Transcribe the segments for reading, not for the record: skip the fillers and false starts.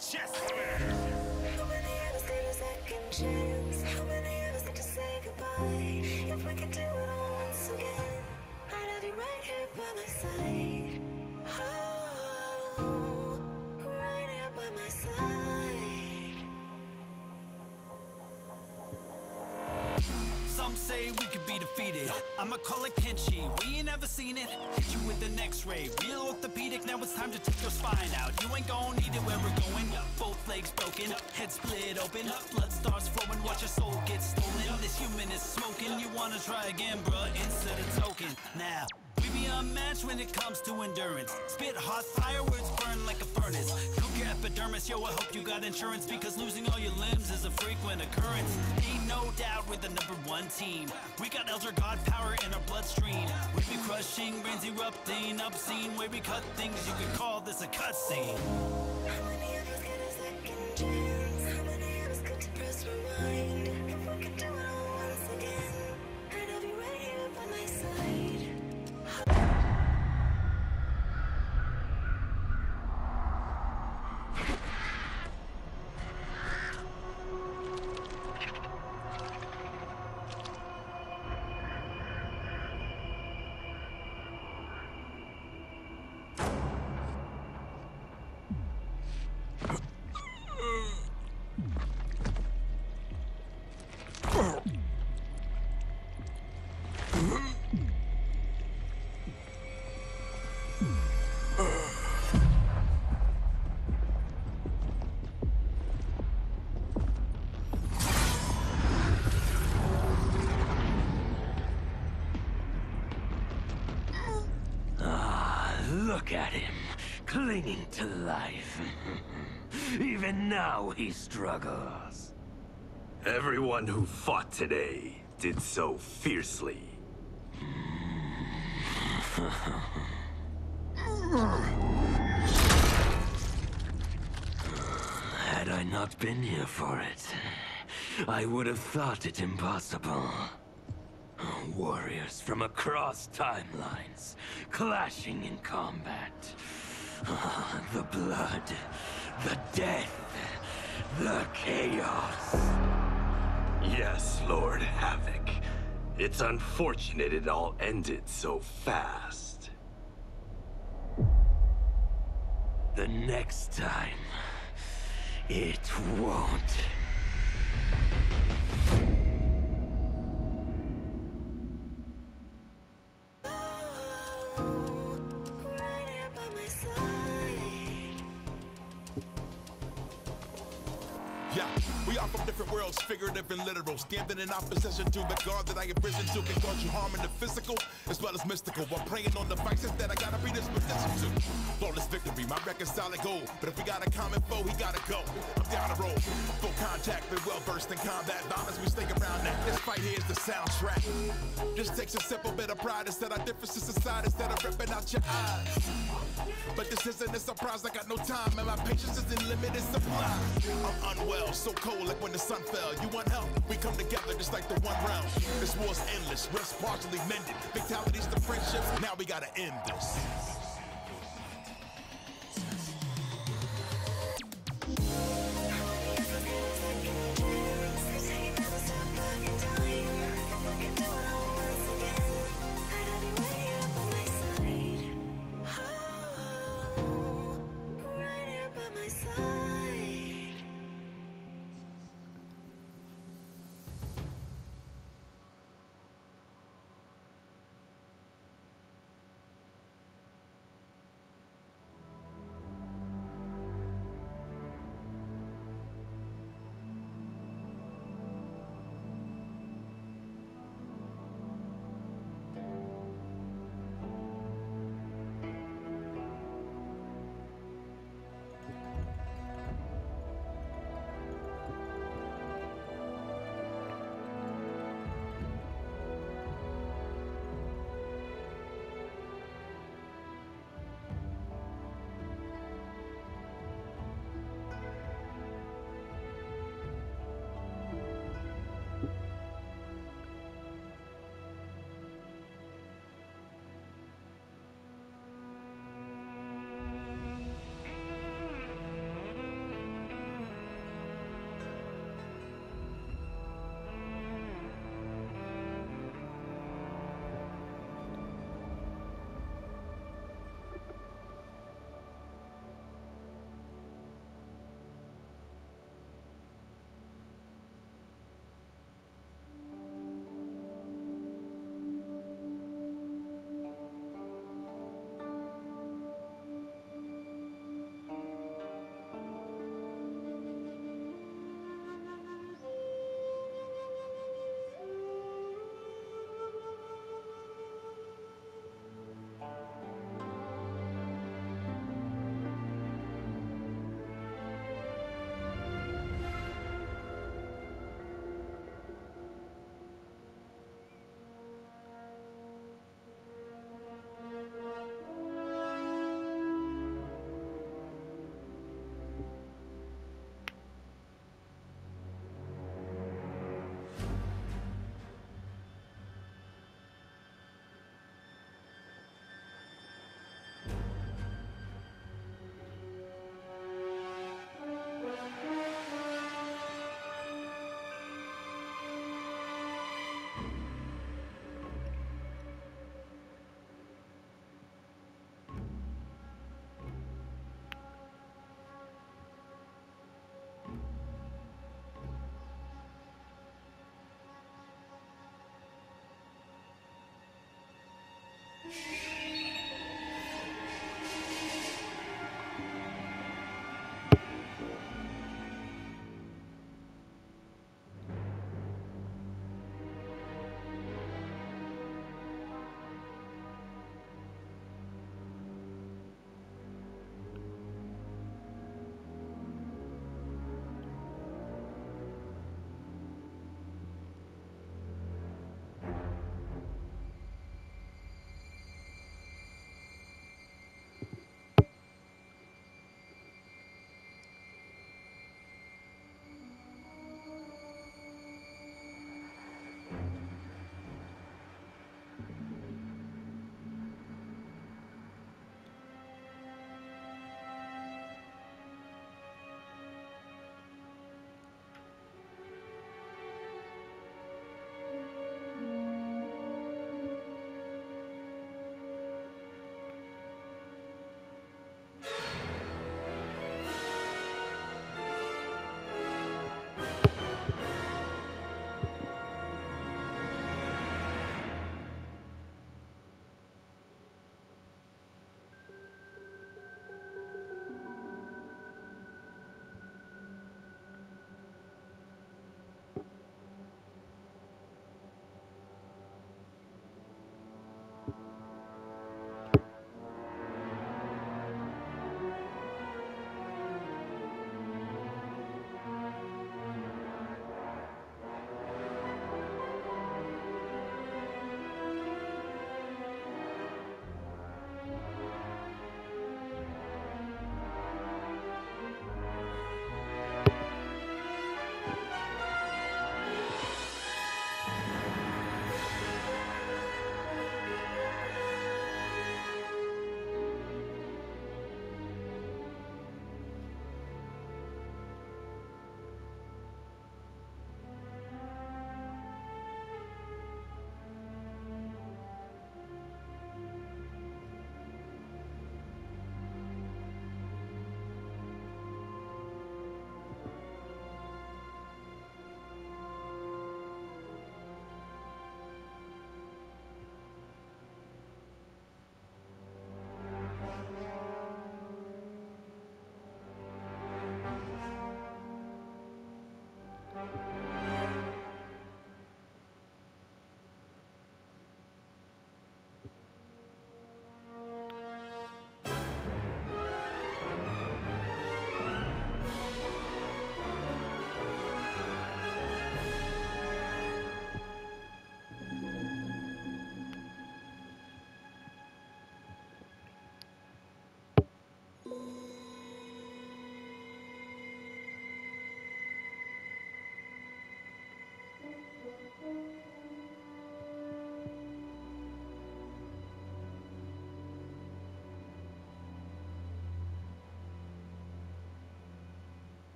chest. How many of us need a second chance? How many of us need to say goodbye? If we could do it all once again, I'd have you right here by my side. Oh, right here by my side. Some say we could be defeated. I'ma call it Kenshi. We ain't never seen it. Hit you with an X-ray. Real orthopedic. Now it's time to take your spine out. You ain't gon' need it where we're going. Both legs broken. Head split open. Blood starts flowing. Watch your soul get stolen. This human is smoking. You wanna try again, bruh? Insert a token. Now. We be unmatched when it comes to endurance. Spit hot fire, words burn like a furnace. Cook your epidermis, yo, I hope you got insurance, because losing all your limbs is a frequent occurrence. Ain't no doubt we're the #1 team. We got Elder God power in our bloodstream. We be crushing, brains erupting, obscene. Way we cut things, you could call this a cutscene. How many of us get a second chance? How many of us get to press rewind? If we could do it all once again, I'd have you right here by my side. Look at him, clinging to life. Even now he struggles. Everyone who fought today did so fiercely. Had I not been here for it, I would have thought it impossible. Warriors from across timelines, clashing in combat. The blood, the death, the chaos. Yes, Lord Havoc. It's unfortunate it all ended so fast. The next time, it won't. Right here by my side. Yeah, we are from different worlds, figurative and literal. Standing in opposition to the God that I have risen to can cause you harm in the physical as well as mystical. While praying on the vices that I gotta be disposition to. Flawless victory, my record's solid gold. But if we got a common foe, he gotta go. I'm down the road, full contact, been well versed in combat violence. We stay around that. This fight here is the soundtrack. Just takes a simple bit of pride instead of differences aside, instead of ripping out your eyes. But this isn't a surprise, I got no time, and my patience is in limited supply. I'm unwell, so cold like when the sun fell. You want help? We come together just like the one round. This war's endless, rest partially mended. Fatalities to friendships, now we gotta end this.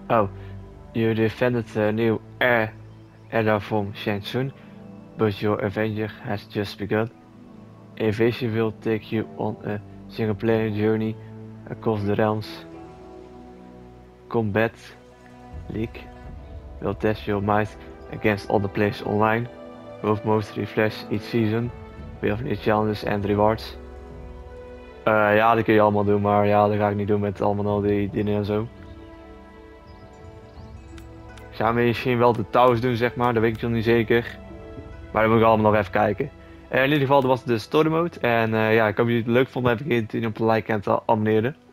Oh, you defended the new era from Shang Tsung, but your adventure has just begun. Invasion will take you on a single-player journey across the realms. Combat League will test your might against other players online. Both modes refresh each season with new challenges and rewards. Ja, dat kun je allemaal doen, maar ja, dat ga ik niet doen met allemaal al die dingen en zo. Ik zou misschien wel de touws doen, zeg maar, dat weet ik nog niet zeker. Maar dat moet ik allemaal nog even kijken. In ieder geval, dat was de story mode. En ja, ik hoop dat jullie het leuk vonden. Vergeet niet op te liken en te abonneren.